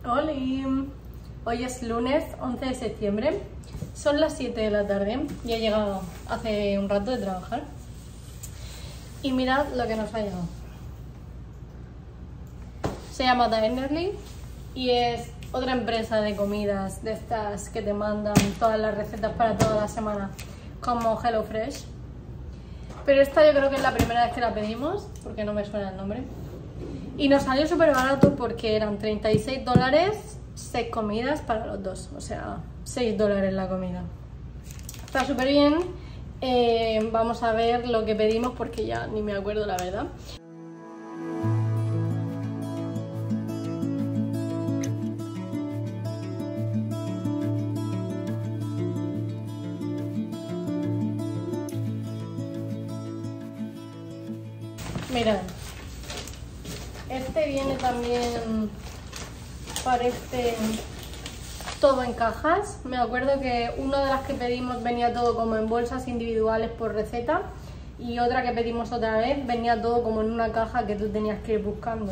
Hola, hoy es lunes 11 de septiembre, son las 7 de la tarde y he llegado hace un rato de trabajar y mirad lo que nos ha llegado. Se llama Dinerly y es otra empresa de comidas de estas que te mandan todas las recetas para toda la semana, como HelloFresh. Pero esta yo creo que es la primera vez que la pedimos, porque no me suena el nombre. Y nos salió súper barato porque eran $36, 6 comidas para los dos, o sea, $6 la comida. Está súper bien. Vamos a ver lo que pedimos porque ya ni me acuerdo la verdad. Mirad, este viene también, parece todo en cajas. Me acuerdo que una de las que pedimos venía todo como en bolsas individuales por receta y otra que pedimos otra vez venía todo como en una caja que tú tenías que ir buscando.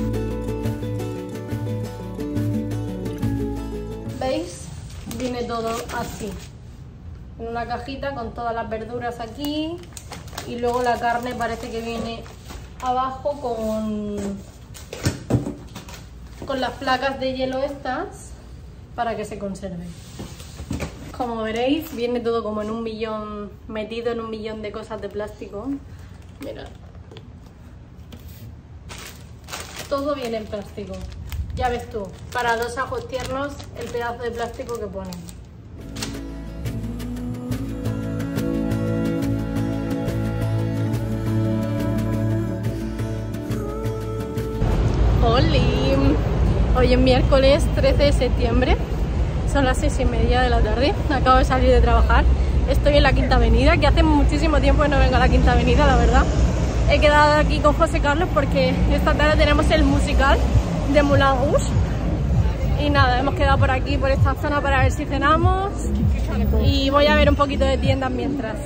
¿Veis? Viene todo así, en una cajita con todas las verduras aquí y luego la carne parece que viene abajo con las placas de hielo estas para que se conserve. Como veréis, viene todo como en un millón, metido en un millón de cosas de plástico. Mirad, todo viene en plástico. Ya ves tú, para 2 ajos tiernos el pedazo de plástico que ponen. Hoy es miércoles 13 de septiembre, son las 6:30 de la tarde, acabo de salir de trabajar, estoy en la Quinta Avenida, que hace muchísimo tiempo que no vengo a la Quinta Avenida, la verdad. He quedado aquí con José Carlos porque esta tarde tenemos el musical de Moulin Rouge y nada, hemos quedado por aquí, por esta zona para ver si cenamos y voy a ver un poquito de tiendas mientras.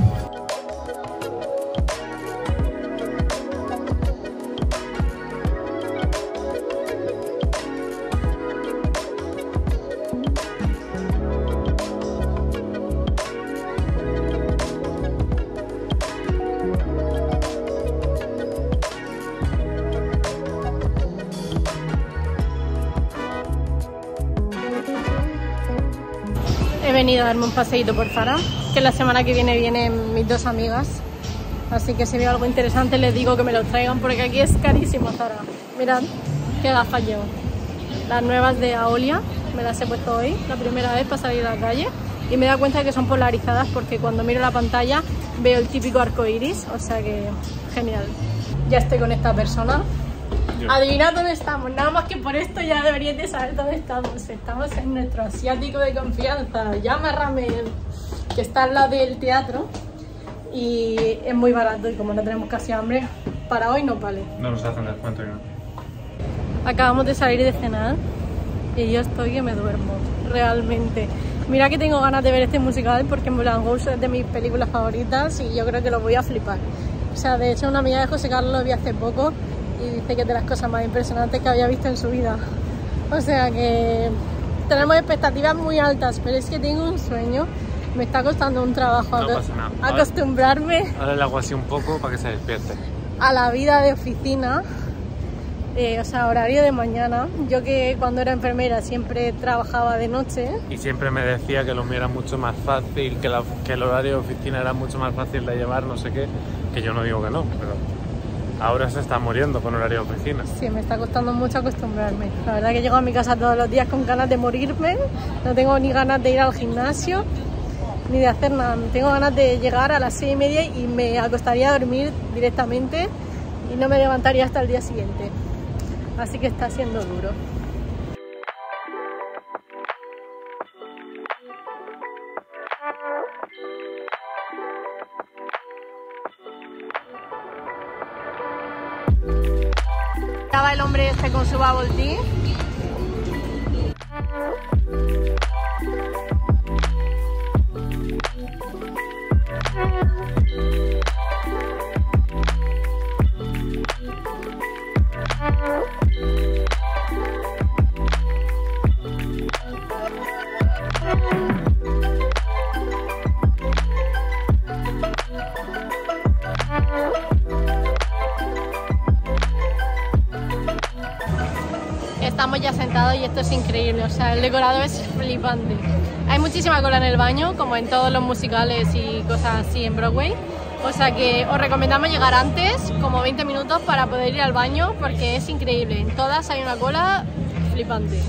He venido a darme un paseíto por Zara, que la semana que viene vienen mis 2 amigas, así que si veo algo interesante les digo que me lo traigan porque aquí es carísimo Zara. Mirad qué gafas llevo, las nuevas de Aolia, me las he puesto hoy, la primera vez para salir a la calle y me he dado cuenta de que son polarizadas porque cuando miro la pantalla veo el típico arco iris, o sea que genial. Ya estoy con esta persona. Adivinad dónde estamos, nada más que por esto ya deberíais de saber dónde estamos. Estamos en nuestro asiático de confianza, Yama Ramen, que está al lado del teatro y es muy barato y como no tenemos casi hambre, para hoy no vale. No nos hacen descuento ya. Acabamos de salir de cenar y yo estoy que me duermo, realmente. Mira que tengo ganas de ver este musical porque Moulin Rouge es de mis películas favoritas y yo creo que lo voy a flipar. O sea, de hecho una amiga de José Carlos lo vi hace poco y dice que es de las cosas más impresionantes que había visto en su vida. O sea que tenemos expectativas muy altas, pero es que tengo un sueño. Me está costando un trabajo acostumbrarme. Ahora el agua así un poco para que se despierte. A la vida de oficina, o sea, horario de mañana. Yo que cuando era enfermera siempre trabajaba de noche. Y siempre me decía que lo mío era mucho más fácil, que el horario de oficina era mucho más fácil de llevar, no sé qué. Que yo no digo que no, pero ahora se está muriendo con horario de oficina. Sí, me está costando mucho acostumbrarme. La verdad que llego a mi casa todos los días con ganas de morirme. No tengo ni ganas de ir al gimnasio, ni de hacer nada. Tengo ganas de llegar a las 6:30 y me acostaría a dormir directamente y no me levantaría hasta el día siguiente. Así que está siendo duro. Estaba el hombre este con su bubble tea. decorado y esto es increíble, o sea, el decorado es flipante. Hay muchísima cola en el baño, como en todos los musicales y cosas así en Broadway. O sea que os recomendamos llegar antes, como 20 minutos, para poder ir al baño, porque es increíble. En todas hay una cola flipante.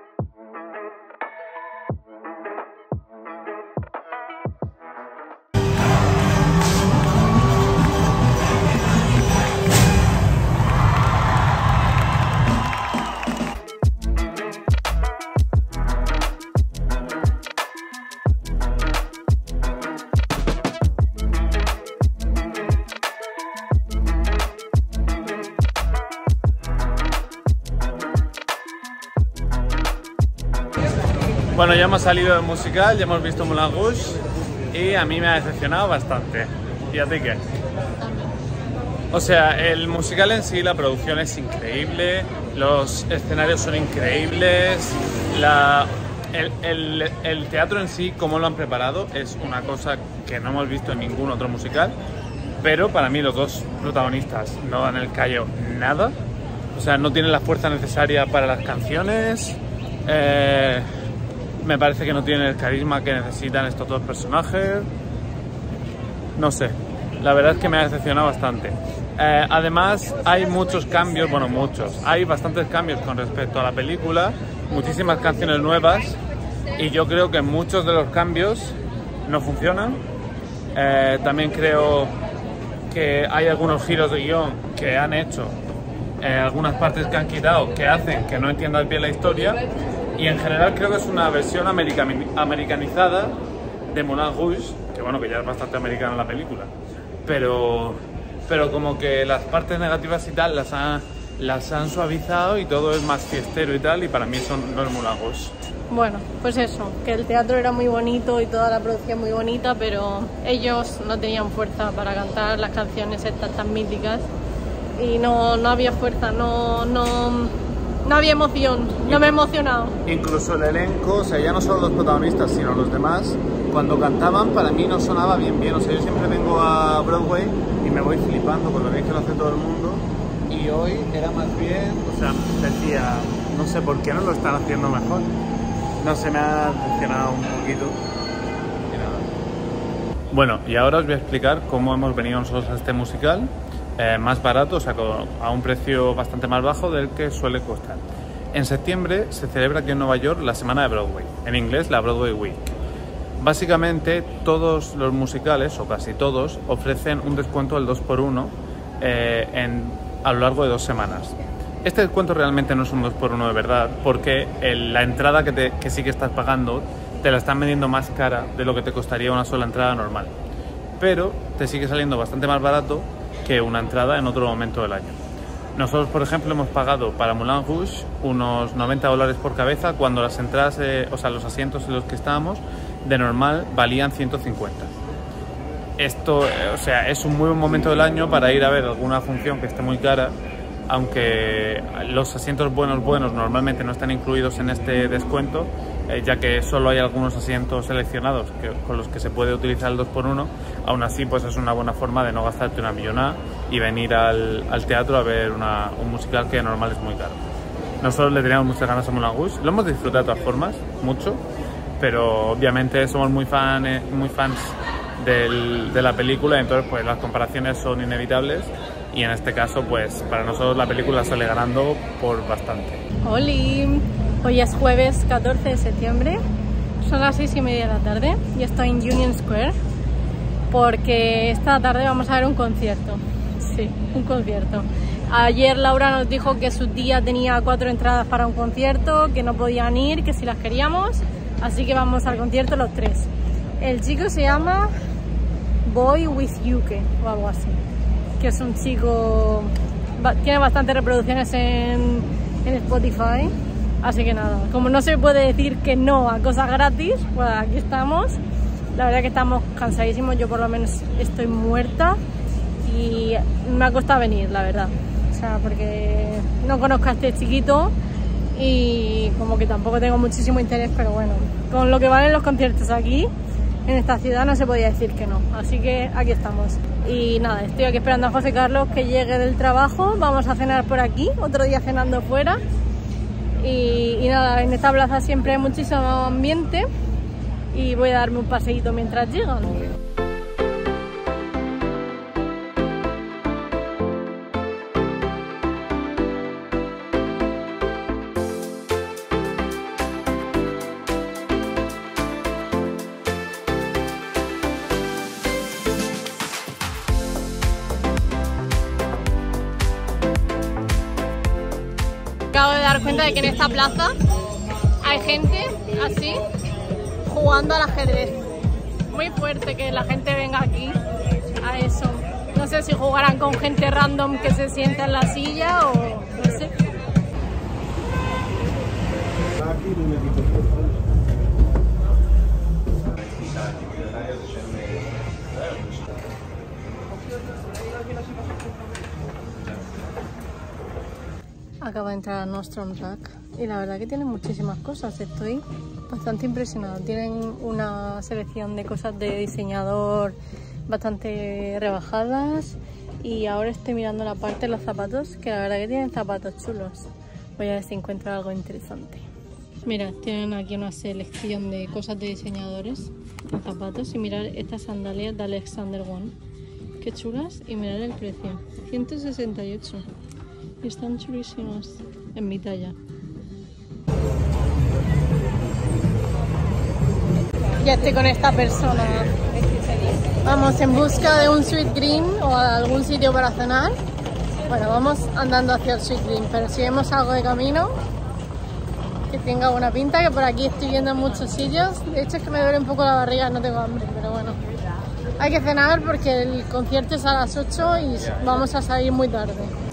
Bueno, ya hemos salido del musical, ya hemos visto Moulin Rouge y a mí me ha decepcionado bastante. ¿Y a ti qué? O sea, el musical en sí, la producción es increíble, los escenarios son increíbles, el teatro en sí, cómo lo han preparado, es una cosa que no hemos visto en ningún otro musical, pero para mí los dos protagonistas no dan el callo nada, o sea, no tienen la fuerza necesaria para las canciones. Me parece que no tienen el carisma que necesitan estos dos personajes. No sé, la verdad es que me ha decepcionado bastante. Además, hay muchos cambios, bueno, hay bastantes cambios con respecto a la película, muchísimas canciones nuevas, y yo creo que muchos de los cambios no funcionan. También creo que hay algunos giros de guión que han hecho, algunas partes que han quitado, que hacen que no entiendas bien la historia. Y en general creo que es una versión americanizada de Moulin Rouge, que bueno, que ya es bastante americana la película, pero como que las partes negativas y tal las han suavizado y todo es más fiestero y tal, y para mí no es Moulin Rouge. Bueno, pues eso, que el teatro era muy bonito y toda la producción muy bonita, pero ellos no tenían fuerza para cantar las canciones estas tan míticas y no había fuerza, no había emoción, no me he emocionado. Incluso el elenco, o sea, ya no solo los protagonistas, sino los demás, cuando cantaban para mí no sonaba bien. O sea, yo siempre vengo a Broadway y me voy flipando con lo bien que lo hace todo el mundo. Y hoy era más bien, o sea, decía, no sé por qué no lo están haciendo mejor. No sé, me ha decepcionado un poquito. Y nada. Bueno, y ahora os voy a explicar cómo hemos venido nosotros a este musical. Más barato, o sea, a un precio bastante más bajo del que suele costar. En septiembre se celebra aquí en Nueva York la Semana de Broadway, en inglés la Broadway Week. Básicamente todos los musicales, o casi todos, ofrecen un descuento del 2x1 a lo largo de 2 semanas. Este descuento realmente no es un 2x1 de verdad, porque la entrada que sí que estás pagando te la están vendiendo más cara de lo que te costaría una sola entrada normal. Pero te sigue saliendo bastante más barato que una entrada en otro momento del año. Nosotros, por ejemplo, hemos pagado para Moulin Rouge unos $90 por cabeza, cuando las entradas, o sea, los asientos en los que estábamos, de normal valían 150. Esto, o sea, es un muy buen momento del año para ir a ver alguna función que esté muy cara, aunque los asientos buenos normalmente no están incluidos en este descuento, ya que solo hay algunos asientos seleccionados con los que se puede utilizar el 2x1. Aún así, pues es una buena forma de no gastarte una millonada y venir al teatro a ver un musical que de normal es muy caro. Nosotros le teníamos muchas ganas a Moulin Rouge, lo hemos disfrutado de todas formas, mucho, pero obviamente somos muy fans de la película, entonces pues las comparaciones son inevitables, y en este caso pues para nosotros la película sale ganando por bastante. ¡Holi! Hoy es jueves 14 de septiembre, son las 6:30 de la tarde y estoy en Union Square porque esta tarde vamos a ver un concierto. Sí, un concierto. Ayer Laura nos dijo que su tía tenía 4 entradas para un concierto, que no podían ir, que si las queríamos, así que vamos al concierto los 3. El chico se llama Boy with Yuke o algo así, que es un chico, tiene bastantes reproducciones en Spotify, así que nada, como no se puede decir que no a cosas gratis, pues aquí estamos. La verdad que estamos cansadísimos, yo por lo menos estoy muerta y me ha costado venir, la verdad, o sea, porque no conozco a este chiquito y como que tampoco tengo muchísimo interés, pero bueno, con lo que valen los conciertos aquí en esta ciudad no se podía decir que no, así que aquí estamos. Y nada, estoy aquí esperando a José Carlos que llegue del trabajo, vamos a cenar por aquí, otro día cenando fuera, Y nada, en esta plaza siempre hay muchísimo ambiente y voy a darme un paseíto mientras llegan. Acabo de dar cuenta de que en esta plaza hay gente así jugando al ajedrez. Muy fuerte que la gente venga aquí a eso. No sé si jugarán con gente random que se sienta en la silla o no sé. Acabo de entrar a Nordstrom Rack y la verdad que tienen muchísimas cosas, estoy bastante impresionada. Tienen una selección de cosas de diseñador bastante rebajadas y ahora estoy mirando la parte de los zapatos, que la verdad que tienen zapatos chulos. Voy a ver si encuentro algo interesante. Mira, tienen aquí una selección de cosas de diseñadores en zapatos y mirar estas sandalias de Alexander Wang. Qué chulas y mirar el precio, 168. Y están chulísimos en mi talla. Ya estoy con esta persona. Vamos en busca de un Sweet Green o algún sitio para cenar. Bueno, vamos andando hacia el Sweet Green, pero si vemos algo de camino que tenga buena pinta, que por aquí estoy viendo en muchos sitios. De hecho es que me duele un poco la barriga, no tengo hambre, pero bueno. Hay que cenar porque el concierto es a las 8 y vamos a salir muy tarde.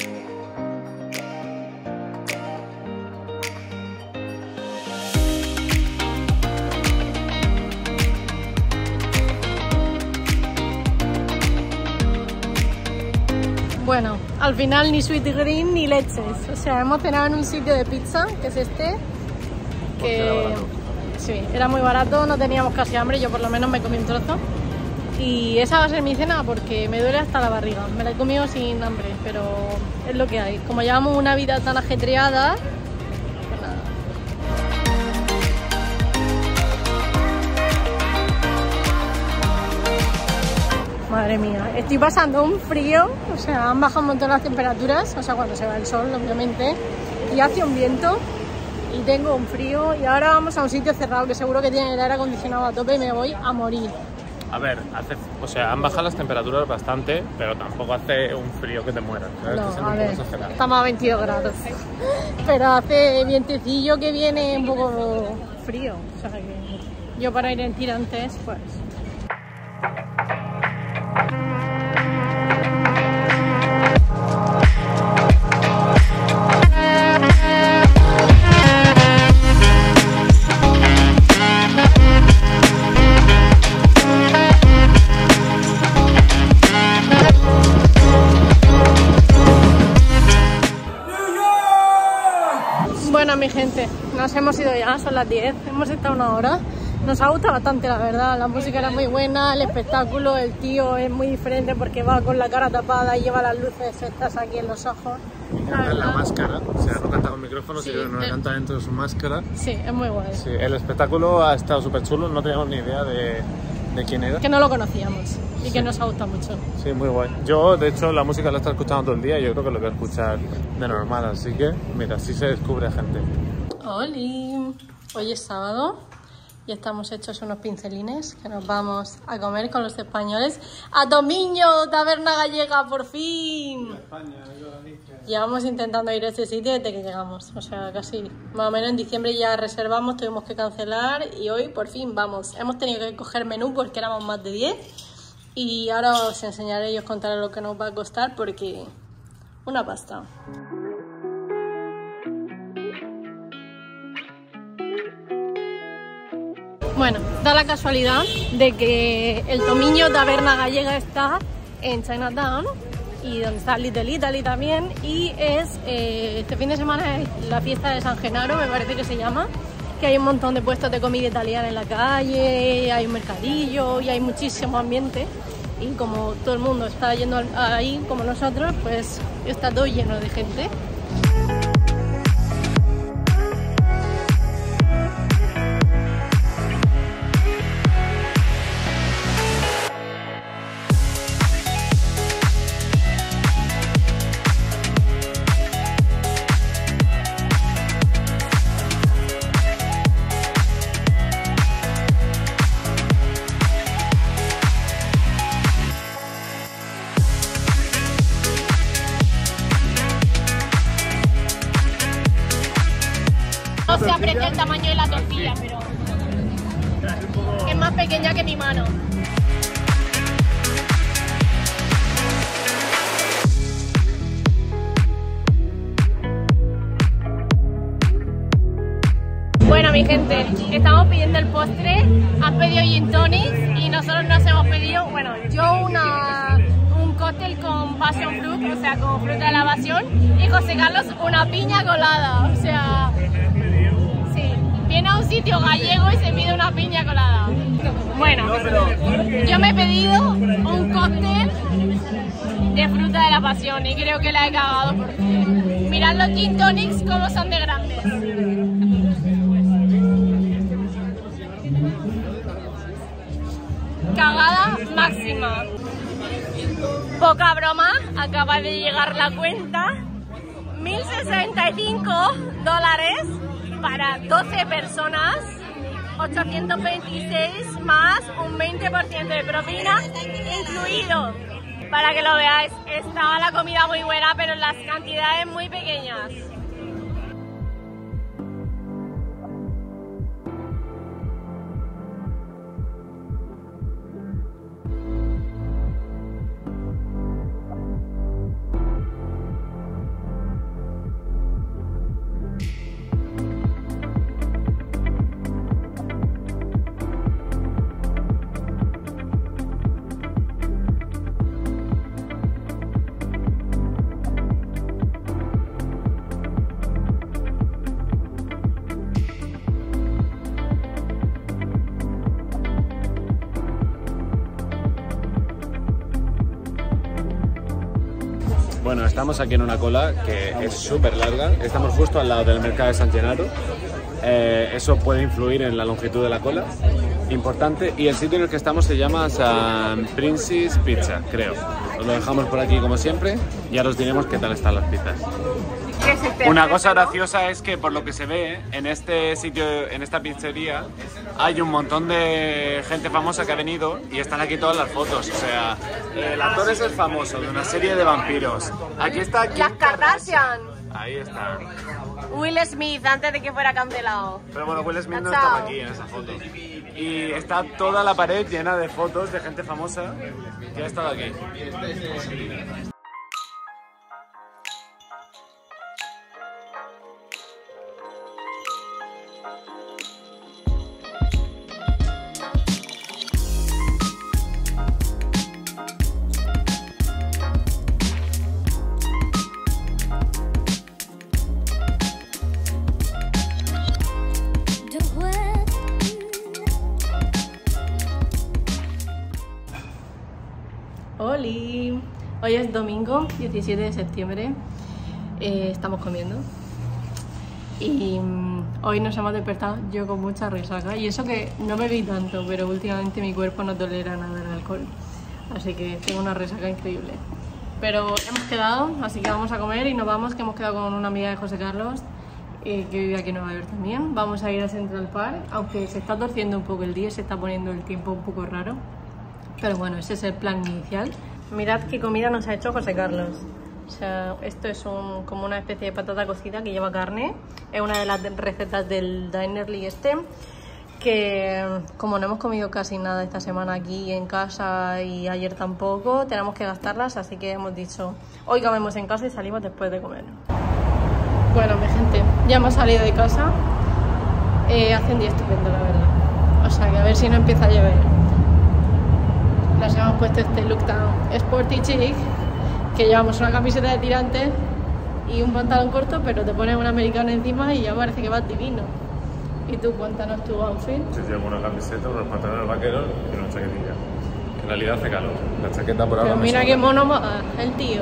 Bueno, al final ni Sweet Green ni leches. O sea, hemos cenado en un sitio de pizza, que es este, que sí, era muy barato, no teníamos casi hambre, yo por lo menos me comí un trozo. Y esa va a ser mi cena porque me duele hasta la barriga. Me la he comido sin hambre, pero es lo que hay. Como llevamos una vida tan ajetreada, pues nada. Madre mía, estoy pasando un frío, o sea, han bajado un montón las temperaturas, o sea, cuando se va el sol, obviamente, y hace un viento, y tengo un frío, y ahora vamos a un sitio cerrado que seguro que tiene el aire acondicionado a tope y me voy a morir. A ver, o sea, han bajado las temperaturas bastante, pero tampoco hace un frío que te mueras. No, a ver, estamos a 22 grados, pero hace vientecillo que viene un poco frío, o sea, que yo para ir en tirantes, pues... Bueno, mi gente, nos hemos ido ya, son las 10, hemos estado una hora. Nos ha gustado bastante, la verdad, la música era muy buena, el espectáculo, el tío es muy diferente porque va con la cara tapada y lleva las luces estas aquí en los ojos. La máscara, o sea, no canta con micrófono, sí, sino que canta dentro de su máscara. Sí, es muy guay. Sí, el espectáculo ha estado súper chulo, no teníamos ni idea de quién era. Que no lo conocíamos y sí, que nos ha gustado mucho. Sí, muy guay. Yo, de hecho, la música la he estado escuchando todo el día y yo creo que lo voy a escuchar de normal, así que, mira, así se descubre gente. ¡Holi! Hoy es sábado y estamos hechos unos pincelines que nos vamos a comer con los españoles a Tomiño, taberna gallega, por fin. España, llevamos intentando ir a este sitio desde que llegamos, o sea, casi más o menos en diciembre ya reservamos, tuvimos que cancelar y hoy por fin vamos. Hemos tenido que coger menú porque éramos más de 10 y ahora os enseñaré y os contaré lo que nos va a costar porque una pasta. Bueno, da la casualidad de que el Tomiño taberna gallega está en Chinatown y donde está Little Italy también, y es este fin de semana es la fiesta de San Genaro, me parece que se llama, que hay un montón de puestos de comida italiana en la calle, hay un mercadillo y hay muchísimo ambiente, y como todo el mundo está yendo ahí como nosotros, pues está todo lleno de gente. se aprecia el tamaño de la tortilla, pero es más pequeña que mi mano. Bueno, mi gente, estamos pidiendo el postre, han pedido gin tonics y nosotros nos hemos pedido, bueno, yo un cóctel con passion fruit, o sea, con fruta de la pasión, y José Carlos una piña colada, o sea, sí, viene a un sitio gallego y se pide una piña colada. Bueno, yo me he pedido un cóctel de fruta de la pasión y creo que la he cagado porque mirad los gin tonics como son de grandes. Cagada máxima. Poca broma, acaba de llegar la cuenta. 1.065 dólares para 12 personas. 826 más un 20% de propina incluido. Para que lo veáis, estaba la comida muy buena, pero las cantidades muy pequeñas. Bueno, estamos aquí en una cola que es súper larga, estamos justo al lado del mercado de San Gennaro, eso puede influir en la longitud de la cola, importante, y el sitio en el que estamos se llama San Prince's Pizza, creo. Os lo dejamos por aquí como siempre y ahora os diremos qué tal están las pizzas. Una cosa graciosa es que por lo que se ve en este sitio, en esta pizzería, hay un montón de gente famosa que ha venido y están aquí todas las fotos. O sea, el actor es el famoso de una serie de vampiros. Aquí está Las Kardashian. Ahí está. Will Smith antes de que fuera cancelado. Pero bueno, Will Smith no estaba aquí en esa foto. Y está toda la pared llena de fotos de gente famosa que ha estado aquí. Oli, hoy es domingo 17 de septiembre, estamos comiendo y hoy nos hemos despertado yo con mucha resaca y eso que no bebí tanto, pero últimamente mi cuerpo no tolera nada el alcohol, así que tengo una resaca increíble. Pero hemos quedado, así que vamos a comer y nos vamos, que hemos quedado con una amiga de José Carlos que vive aquí en Nueva York también. Vamos a ir a Central Park, aunque se está torciendo un poco el día, se está poniendo el tiempo un poco raro. Pero bueno, ese es el plan inicial. Mirad qué comida nos ha hecho José Carlos. O sea, esto es como una especie de patata cocida que lleva carne. Es una de las recetas del Dinerly que como no hemos comido casi nada esta semana aquí en casa y ayer tampoco, tenemos que gastarlas, así que hemos dicho, hoy comemos en casa y salimos después de comer. Bueno, mi gente, ya hemos salido de casa. Hace un día estupendo, la verdad. O sea, que a ver si no empieza a llover. Nos hemos puesto este look tan sporty chic, que llevamos una camiseta de tirantes y un pantalón corto, pero te pones un americano encima y ya parece que vas divino. ¿Y tú cuéntanos tu outfit? Yo llevo una camiseta, unos pantalones vaqueros y una chaquetilla. Que en realidad hace calor. La chaqueta por ahora. Pero mira qué mono el tío.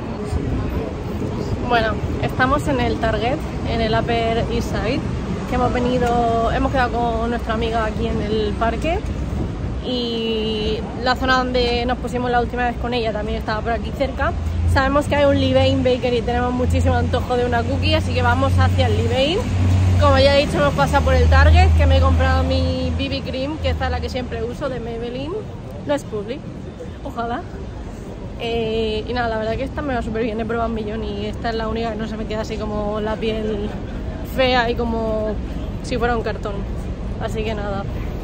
Bueno, estamos en el Target, en el Upper East Side, que hemos quedado con nuestra amiga aquí en el parque. Y la zona donde nos pusimos la última vez con ella también estaba por aquí cerca. Sabemos que hay un Levain Bakery y tenemos muchísimo antojo de una cookie, así que vamos hacia el Levain. Como ya he dicho, hemos pasado por el Target, que me he comprado mi BB Cream, que esta es la que siempre uso, de Maybelline. No es public, ojalá. Y nada, la verdad que esta me va súper bien, he probado un millón y esta es la única que no se me queda así como la piel fea y como si fuera un cartón. Así que nada.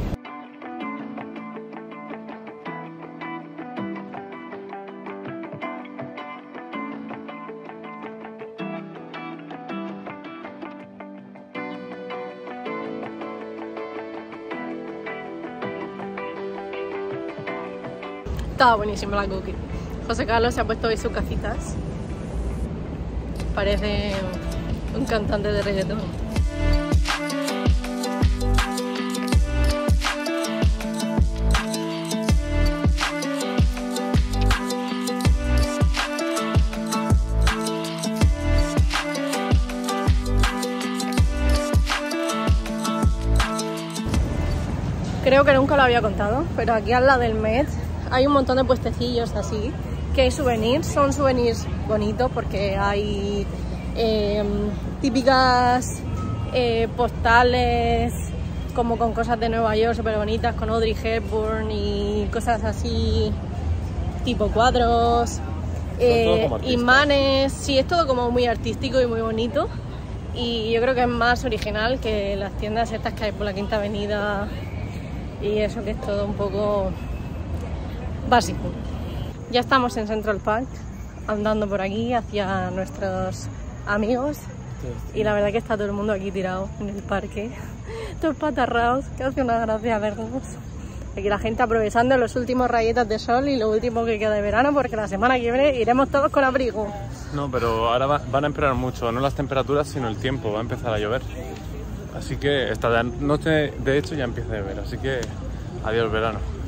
Estaba buenísima la cookie. José Carlos se ha puesto hoy sus gafitas. Parece un cantante de reggaetón. Creo que nunca lo había contado, pero aquí al lado del Met hay un montón de puestecillos así, que hay souvenirs, son souvenirs bonitos porque hay típicas postales como con cosas de Nueva York súper bonitas, con Audrey Hepburn y cosas así, tipo cuadros, imanes, sí, es todo como muy artístico y muy bonito, y yo creo que es más original que las tiendas estas que hay por la Quinta Avenida y eso, que es todo un poco básico. Ya estamos en Central Park, andando por aquí hacia nuestros amigos, y la verdad que está todo el mundo aquí tirado en el parque, todos patarraos, que hace una gracia verlos. Aquí la gente aprovechando los últimos rayetas de sol y lo último que queda de verano, porque la semana que viene iremos todos con abrigo. No, pero ahora van a empeorar mucho, no las temperaturas sino el tiempo, va a empezar a llover. Así que esta noche de hecho ya empieza a llover, así que adiós verano.